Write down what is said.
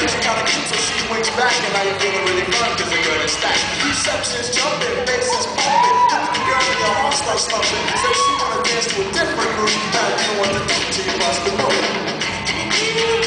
She kinda cute, so she winks back, and now you're feeling really fun, cause the girl is stacked. Reception's jumping, faces pumping, the girl in your heart starts thumping. Says she wanna dance to a different groove. Now you know what to do till you bust the move.